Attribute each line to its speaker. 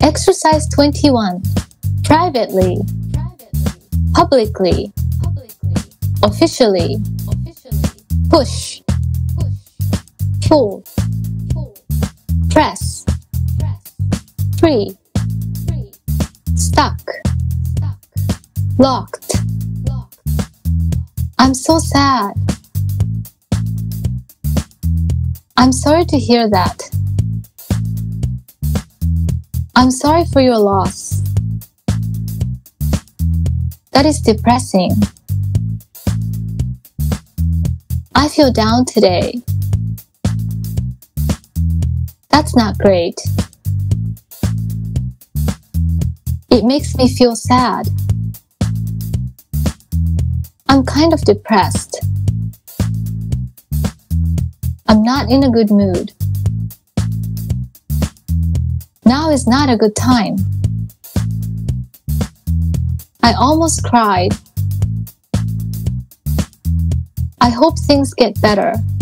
Speaker 1: Exercise 21. Privately, publicly, officially, push, pull, press, free, stuck, locked. I'm so sad. I'm sorry to hear that. I'm sorry for your loss. That is depressing. I feel down today. That's not great. It makes me feel sad. I'm kind of depressed. I'm not in a good mood. Now is not a good time. I almost cried. I hope things get better.